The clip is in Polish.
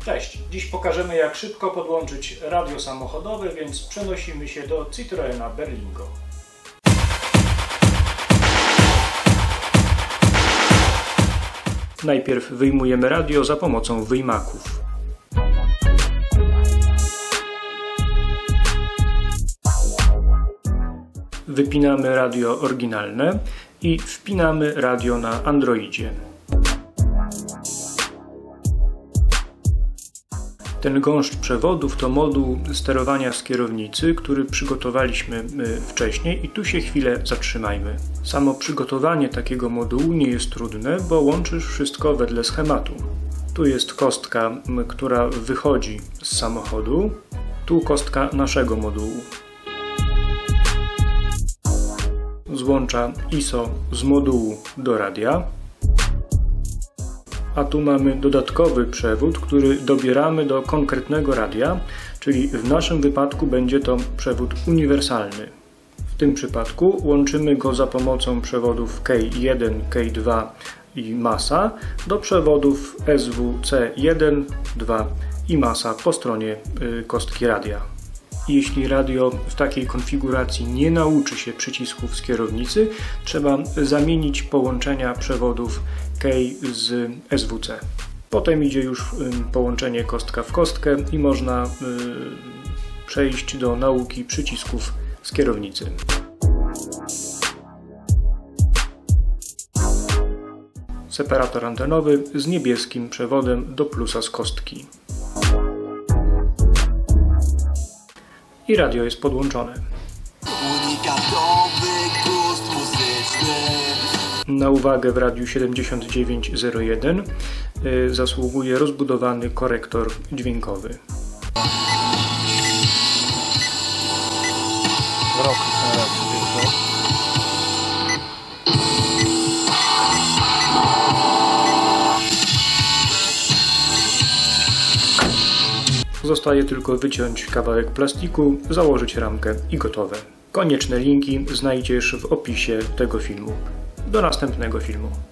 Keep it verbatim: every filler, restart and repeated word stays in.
Cześć! Dziś pokażemy, jak szybko podłączyć radio samochodowe, więc przenosimy się do Citroena Berlingo. Najpierw wyjmujemy radio za pomocą wyjmaków. Wypinamy radio oryginalne i wpinamy radio na Androidzie. Ten gąszcz przewodów to moduł sterowania z kierownicy, który przygotowaliśmy wcześniej i tu się chwilę zatrzymajmy. Samo przygotowanie takiego modułu nie jest trudne, bo łączysz wszystko wedle schematu. Tu jest kostka, która wychodzi z samochodu, tu kostka naszego modułu. Złącza I S O z modułu do radia. A tu mamy dodatkowy przewód, który dobieramy do konkretnego radia, czyli w naszym wypadku będzie to przewód uniwersalny. W tym przypadku łączymy go za pomocą przewodów K jeden, K dwa i masa do przewodów S W C jeden, dwa i masa po stronie kostki radia. Jeśli radio w takiej konfiguracji nie nauczy się przycisków z kierownicy, trzeba zamienić połączenia przewodów K z S W C. Potem idzie już połączenie kostka w kostkę i można przejść do nauki przycisków z kierownicy. Separator antenowy z niebieskim przewodem do plusa z kostki. I radio jest podłączone. Na uwagę w radiu siedemdziesiąt dziewięć zero jeden zasługuje rozbudowany korektor dźwiękowy. Zostaje tylko wyciąć kawałek plastiku, założyć ramkę i gotowe. Konieczne linki znajdziesz w opisie tego filmu. Do następnego filmu.